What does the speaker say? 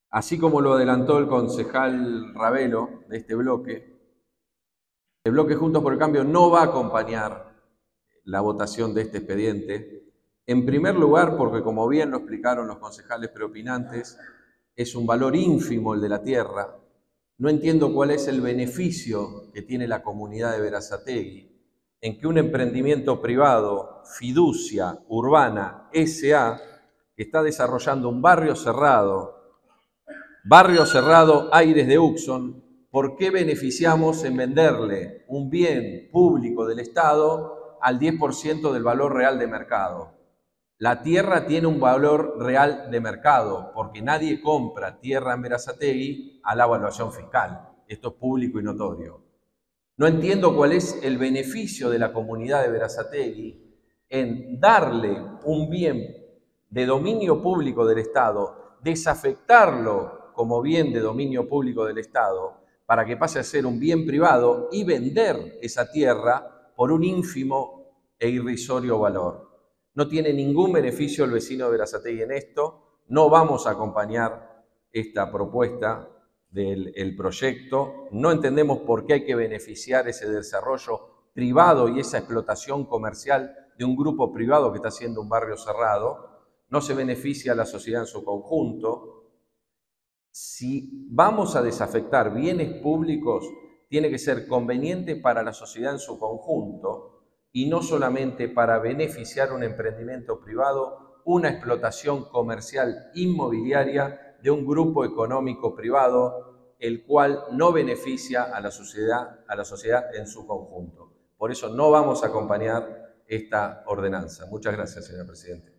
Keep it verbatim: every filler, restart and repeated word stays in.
Así como lo adelantó el concejal Ravelo de este bloque, el bloque Juntos por el Cambio no va a acompañar la votación de este expediente. En primer lugar, porque como bien lo explicaron los concejales preopinantes, es un valor ínfimo el de la tierra. No entiendo cuál es el beneficio que tiene la comunidad de Berazategui en que un emprendimiento privado, Fiducia Urbana S A, que está desarrollando un barrio cerrado, barrio cerrado Aires de Uxon, ¿por qué beneficiamos en venderle un bien público del Estado al diez por ciento del valor real de mercado? La tierra tiene un valor real de mercado, porque nadie compra tierra en Berazategui a la evaluación fiscal. Esto es público y notorio. No entiendo cuál es el beneficio de la comunidad de Berazategui en darle un bien de dominio público del Estado, desafectarlo como bien de dominio público del Estado, para que pase a ser un bien privado y vender esa tierra por un ínfimo e irrisorio valor. No tiene ningún beneficio el vecino de Berazategui en esto. No vamos a acompañar esta propuesta del el proyecto. No entendemos por qué hay que beneficiar ese desarrollo privado y esa explotación comercial de un grupo privado que está haciendo un barrio cerrado. No se beneficia a la sociedad en su conjunto. Si vamos a desafectar bienes públicos, tiene que ser conveniente para la sociedad en su conjunto y no solamente para beneficiar un emprendimiento privado, una explotación comercial inmobiliaria de un grupo económico privado, el cual no beneficia a la sociedad, a la sociedad en su conjunto. Por eso no vamos a acompañar esta ordenanza. Muchas gracias, señor presidente.